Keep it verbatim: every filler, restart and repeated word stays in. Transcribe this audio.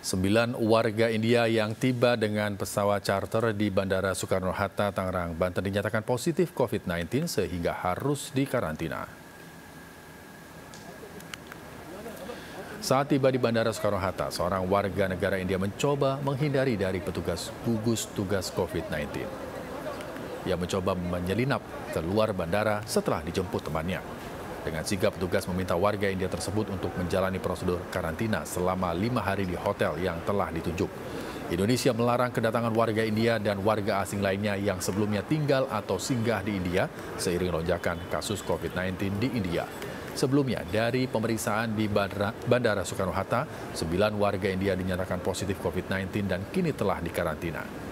Sembilan warga India yang tiba dengan pesawat charter di Bandara Soekarno-Hatta, Tangerang, Banten dinyatakan positif COVID sembilan belas sehingga harus dikarantina. Saat tiba di Bandara Soekarno-Hatta, seorang warga negara India mencoba menghindari dari petugas gugus tugas COVID sembilan belas. Ia mencoba menyelinap keluar bandara setelah dijemput temannya. Dengan sigap, petugas meminta warga India tersebut untuk menjalani prosedur karantina selama lima hari di hotel yang telah ditunjuk. Indonesia melarang kedatangan warga India dan warga asing lainnya yang sebelumnya tinggal atau singgah di India seiring lonjakan kasus COVID sembilan belas di India. Sebelumnya, dari pemeriksaan di Bandara, Bandara Soekarno-Hatta, sembilan warga India dinyatakan positif COVID sembilan belas dan kini telah dikarantina.